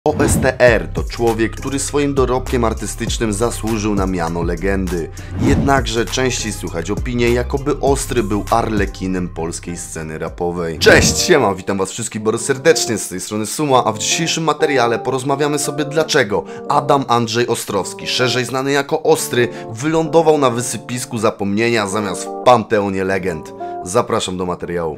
OSTR to człowiek, który swoim dorobkiem artystycznym zasłużył na miano legendy. Jednakże częściej słychać opinie, jakoby Ostry był arlekinem polskiej sceny rapowej. Cześć, siema, witam was wszystkich bardzo serdecznie, z tej strony Suma, a w dzisiejszym materiale porozmawiamy sobie dlaczego Adam Andrzej Ostrowski, szerzej znany jako Ostry, wylądował na wysypisku zapomnienia zamiast w panteonie legend. Zapraszam do materiału.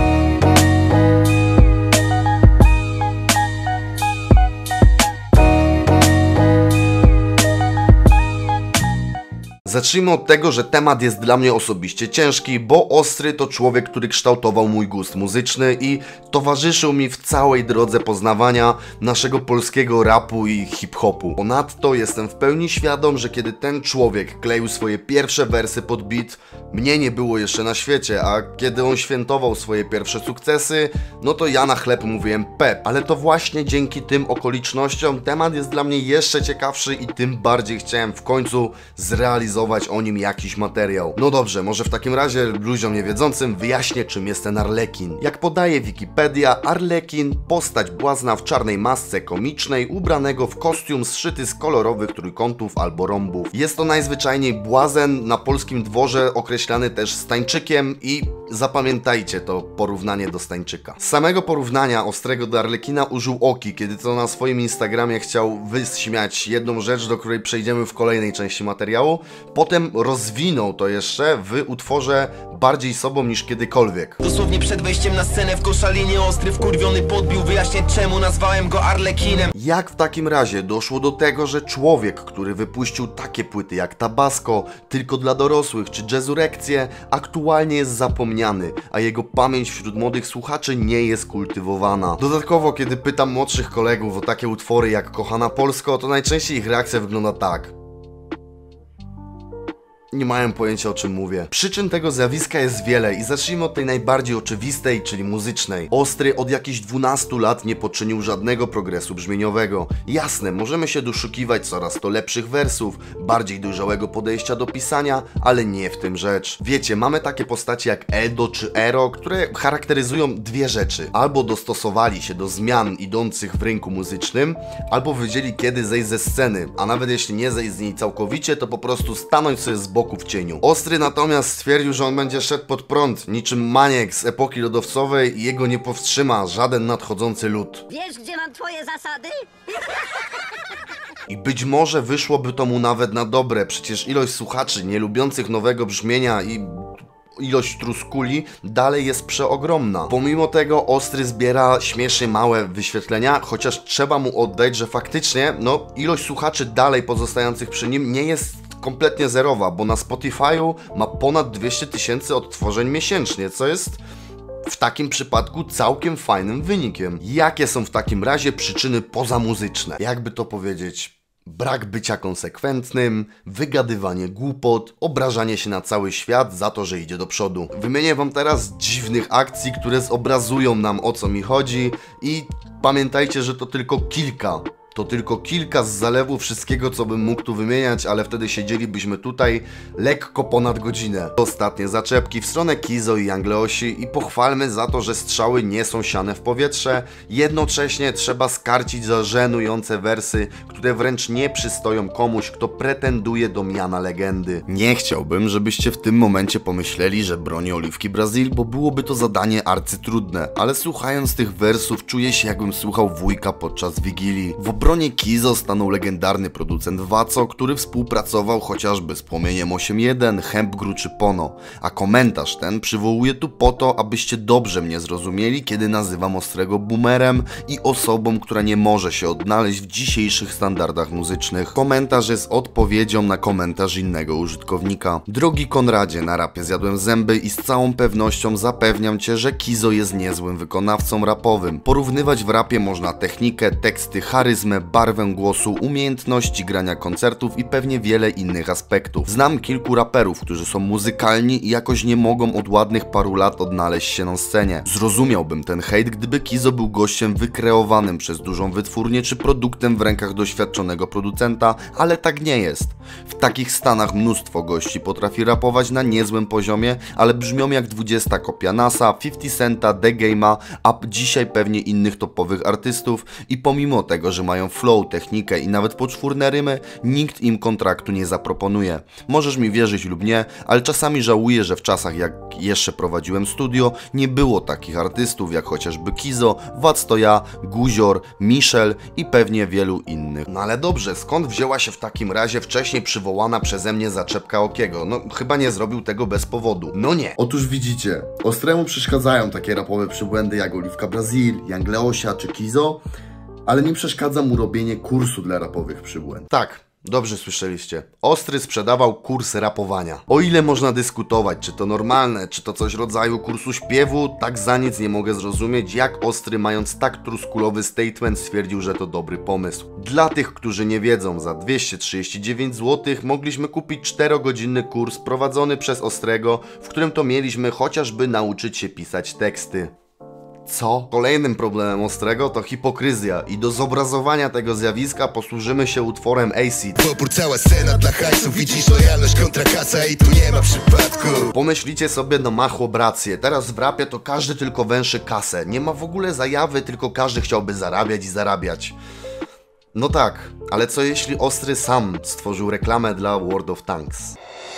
Zacznijmy od tego, że temat jest dla mnie osobiście ciężki, bo Ostry to człowiek, który kształtował mój gust muzyczny i towarzyszył mi w całej drodze poznawania naszego polskiego rapu i hip-hopu. Ponadto jestem w pełni świadom, że kiedy ten człowiek kleił swoje pierwsze wersy pod beat, mnie nie było jeszcze na świecie, a kiedy on świętował swoje pierwsze sukcesy, no to ja na chleb mówiłem pep. Ale to właśnie dzięki tym okolicznościom temat jest dla mnie jeszcze ciekawszy i tym bardziej chciałem w końcu zrealizować o nim jakiś materiał. No dobrze, może w takim razie ludziom niewiedzącym wyjaśnię, czym jest ten Arlekin. Jak podaje Wikipedia, Arlekin, postać błazna w czarnej masce komicznej, ubranego w kostium zszyty z kolorowych trójkątów albo rąbów. Jest to najzwyczajniej błazen, na polskim dworze określany też Stańczykiem i zapamiętajcie to porównanie do Stańczyka. Z samego porównania Ostrego do Arlekina użył Oki, kiedy to na swoim Instagramie chciał wyśmiać jedną rzecz, do której przejdziemy w kolejnej części materiału. Potem rozwinął to jeszcze w utworze Bardziej sobą niż kiedykolwiek. Dosłownie przed wejściem na scenę w koszalinie Ostry wkurwiony podbił, wyjaśnię czemu nazwałem go Arlekinem. Jak w takim razie doszło do tego, że człowiek, który wypuścił takie płyty jak Tabasco, Tylko dla dorosłych czy Jazzurekcję, aktualnie jest zapomniany, a jego pamięć wśród młodych słuchaczy nie jest kultywowana. Dodatkowo, kiedy pytam młodszych kolegów o takie utwory jak Kochana Polsko, to najczęściej ich reakcja wygląda tak: nie mają pojęcia, o czym mówię. Przyczyn tego zjawiska jest wiele i zacznijmy od tej najbardziej oczywistej, czyli muzycznej. Ostry od jakichś 12 lat nie poczynił żadnego progresu brzmieniowego. Jasne, możemy się doszukiwać coraz to lepszych wersów, bardziej dojrzałego podejścia do pisania, ale nie w tym rzecz. Wiecie, mamy takie postacie jak Eldo czy Ero, które charakteryzują dwie rzeczy. Albo dostosowali się do zmian idących w rynku muzycznym, albo wiedzieli, kiedy zejść ze sceny, a nawet jeśli nie zejść z niej całkowicie, to po prostu stanąć sobie z boku w cieniu. Ostry natomiast stwierdził, że on będzie szedł pod prąd, niczym maniek z epoki lodowcowej i jego nie powstrzyma żaden nadchodzący lód. Wiesz, gdzie mam twoje zasady? I być może wyszłoby to mu nawet na dobre, przecież ilość słuchaczy nie lubiących nowego brzmienia i ilość truskuli dalej jest przeogromna. Pomimo tego Ostry zbiera śmiesznie małe wyświetlenia, chociaż trzeba mu oddać, że faktycznie, no, ilość słuchaczy dalej pozostających przy nim nie jest kompletnie zerowa, bo na Spotify'u ma ponad 200 000 odtworzeń miesięcznie, co jest w takim przypadku całkiem fajnym wynikiem. Jakie są w takim razie przyczyny pozamuzyczne? Jakby to powiedzieć? Brak bycia konsekwentnym, wygadywanie głupot, obrażanie się na cały świat za to, że idzie do przodu. Wymienię wam teraz dziwnych akcji, które zobrazują nam, o co mi chodzi, i pamiętajcie, że to tylko kilka. To tylko kilka z zalewu wszystkiego, co bym mógł tu wymieniać, ale wtedy siedzielibyśmy tutaj lekko ponad godzinę. Ostatnie zaczepki w stronę Kizo i Angleosi i pochwalmy za to, że strzały nie są siane w powietrze. Jednocześnie trzeba skarcić za żenujące wersy, które wręcz nie przystoją komuś, kto pretenduje do miana legendy. Nie chciałbym, żebyście w tym momencie pomyśleli, że bronię Oliwki Brazil, bo byłoby to zadanie arcytrudne, ale słuchając tych wersów czuję się, jakbym słuchał wujka podczas Wigilii. W obronie Kizo stanął legendarny producent Waco, który współpracował chociażby z Płomieniem 8.1, Hempgru czy Pono, a komentarz ten przywołuję tu po to, abyście dobrze mnie zrozumieli, kiedy nazywam Ostrego boomerem i osobą, która nie może się odnaleźć w dzisiejszych standardach muzycznych. Komentarz jest odpowiedzią na komentarz innego użytkownika. Drogi Konradzie, na rapie zjadłem zęby i z całą pewnością zapewniam cię, że Kizo jest niezłym wykonawcą rapowym. Porównywać w rapie można technikę, teksty, charyzmę charyzmę, barwę głosu, umiejętności grania koncertów i pewnie wiele innych aspektów. Znam kilku raperów, którzy są muzykalni i jakoś nie mogą od ładnych paru lat odnaleźć się na scenie. Zrozumiałbym ten hejt, gdyby Kizo był gościem wykreowanym przez dużą wytwórnię czy produktem w rękach doświadczonego producenta, ale tak nie jest. W takich stanach mnóstwo gości potrafi rapować na niezłym poziomie, ale brzmią jak 20 kopia NASA, 50 Centa, The Game'a, a dzisiaj pewnie innych topowych artystów i pomimo tego, że mają flow, technikę i nawet poczwórne rymy, nikt im kontraktu nie zaproponuje. Możesz mi wierzyć lub nie, ale czasami żałuję, że w czasach jak jeszcze prowadziłem studio, nie było takich artystów jak chociażby Kizo, Wad to ja, Guzior, Michel i pewnie wielu innych. No ale dobrze, skąd wzięła się w takim razie wcześniej przywołana przeze mnie zaczepka Okiego? No chyba nie zrobił tego bez powodu. No nie. Otóż widzicie, Ostremu przeszkadzają takie rapowe przybłędy jak Oliwka Brazil, Young Leosia czy Kizo, ale nie przeszkadza mu robienie kursu dla rapowych przybłęd. Tak, dobrze słyszeliście. Ostry sprzedawał kurs rapowania. O ile można dyskutować, czy to normalne, czy to coś rodzaju kursu śpiewu, tak za nic nie mogę zrozumieć, jak Ostry, mając tak truskulowy statement, stwierdził, że to dobry pomysł. Dla tych, którzy nie wiedzą, za 239 zł mogliśmy kupić 4-godzinny kurs prowadzony przez Ostrego, w którym to mieliśmy chociażby nauczyć się pisać teksty. Co? Kolejnym problemem Ostrego to hipokryzja i do zobrazowania tego zjawiska posłużymy się utworem Acid. Popór cała scena dla hajsu, widzisz lojalność kontra kasa i tu nie ma przypadku. Pomyślicie sobie, no ma chłobrację, teraz w rapie to każdy tylko węszy kasę, nie ma w ogóle zajawy, tylko każdy chciałby zarabiać i zarabiać. No tak, ale co jeśli Ostry sam stworzył reklamę dla World of Tanks?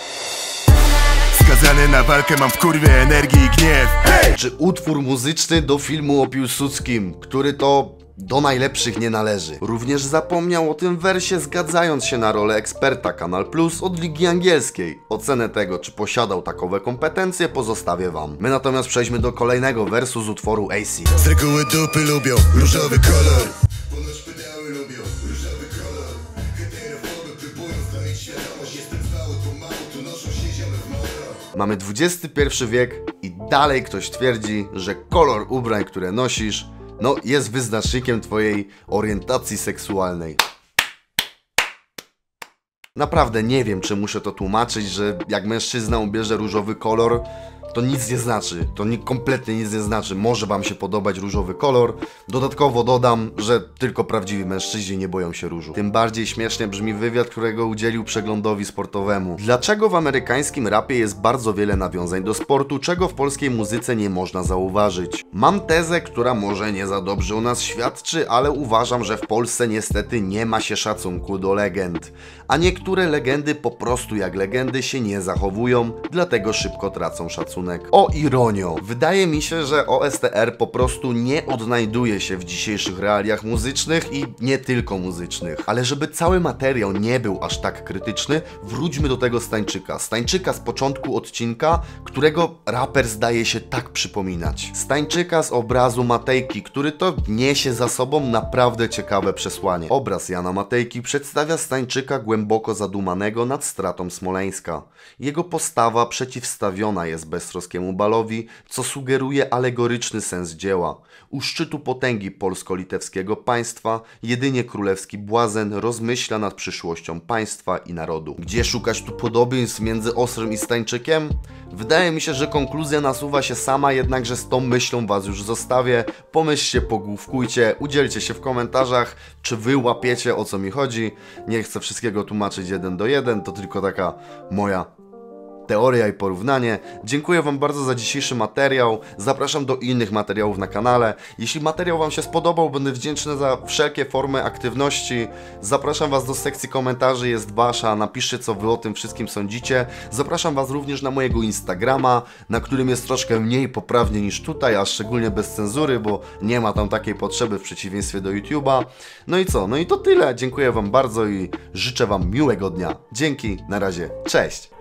Skazany na walkę, mam w kurwie energii i gniew. Hej! Czy utwór muzyczny do filmu o Piłsudskim, który to do najlepszych nie należy. Również zapomniał o tym wersie, zgadzając się na rolę eksperta Kanal Plus od Ligi Angielskiej. Ocenę tego, czy posiadał takowe kompetencje, pozostawię wam. My natomiast przejdźmy do kolejnego wersu z utworu AC. Z reguły dupy lubią różowy kolor. Ponoć pedały lubią różowy kolor. Heterofoby próbują zdobyć świadomość. Jestem cały, to mało, tu noszą się ziomy w moro. Mamy XXI wiek i dalej ktoś twierdzi, że kolor ubrań, które nosisz, no jest wyznacznikiem twojej orientacji seksualnej. Naprawdę nie wiem, czy muszę to tłumaczyć, że jak mężczyzna ubierze różowy kolor, to nic nie znaczy, to kompletnie nic nie znaczy. Może wam się podobać różowy kolor. Dodatkowo dodam, że tylko prawdziwi mężczyźni nie boją się różu. Tym bardziej śmiesznie brzmi wywiad, którego udzielił Przeglądowi Sportowemu. Dlaczego w amerykańskim rapie jest bardzo wiele nawiązań do sportu, czego w polskiej muzyce nie można zauważyć? Mam tezę, która może nie za dobrze o nas świadczy, ale uważam, że w Polsce niestety nie ma się szacunku do legend. A niektóre legendy po prostu jak legendy się nie zachowują, dlatego szybko tracą szacunek. O ironio! Wydaje mi się, że OSTR po prostu nie odnajduje się w dzisiejszych realiach muzycznych i nie tylko muzycznych. Ale żeby cały materiał nie był aż tak krytyczny, wróćmy do tego Stańczyka. Stańczyka z początku odcinka, którego raper zdaje się tak przypominać. Stańczyka z obrazu Matejki, który to niesie za sobą naprawdę ciekawe przesłanie. Obraz Jana Matejki przedstawia Stańczyka głęboko zadumanego nad stratą Smoleńska. Jego postawa przeciwstawiona jest beztroskiemu balowi, co sugeruje alegoryczny sens dzieła. U szczytu potęgi polsko-litewskiego państwa jedynie królewski błazen rozmyśla nad przyszłością państwa i narodu. Gdzie szukać tu podobieństw między Ostrym i Stańczykiem? Wydaje mi się, że konkluzja nasuwa się sama, jednakże z tą myślą was już zostawię. Pomyślcie, pogłówkujcie, udzielcie się w komentarzach, czy wy łapiecie, o co mi chodzi. Nie chcę wszystkiego tłumaczyć 1 do 1, to tylko taka moja teoria i porównanie. Dziękuję wam bardzo za dzisiejszy materiał. Zapraszam do innych materiałów na kanale. Jeśli materiał wam się spodobał, będę wdzięczny za wszelkie formy aktywności. Zapraszam was do sekcji komentarzy, jest wasza. Napiszcie, co wy o tym wszystkim sądzicie. Zapraszam was również na mojego Instagrama, na którym jest troszkę mniej poprawnie niż tutaj, a szczególnie bez cenzury, bo nie ma tam takiej potrzeby w przeciwieństwie do YouTube'a. No i co? No i to tyle. Dziękuję wam bardzo i życzę wam miłego dnia. Dzięki, na razie, cześć!